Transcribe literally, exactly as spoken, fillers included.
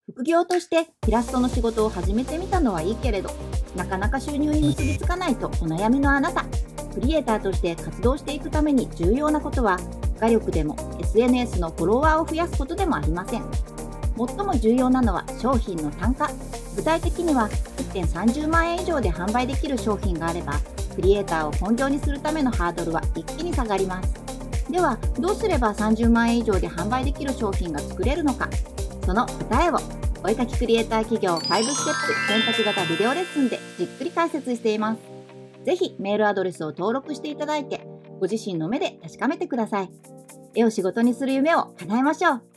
副業としてイラストの仕事を始めてみたのはいいけれど、なかなか収入に結びつかないとお悩みのあなた。クリエイターとして活動していくために重要なことは、画力でも エスエヌエス のフォロワーを増やすことでもありません。最も重要なのは商品の単価。具体的には、いってんさんじゅうまんえん以上で販売できる商品があれば、クリエイターを本業にするためのハードルは一気に下がります。では、どうすればさんじゅうまんえん以上で販売できる商品が作れるのか。その答えを、お絵描きクリエイター企業ごステップ選択型ビデオレッスンでじっくり解説しています。ぜひメールアドレスを登録していただいて、ご自身の目で確かめてください。絵を仕事にする夢を叶えましょう。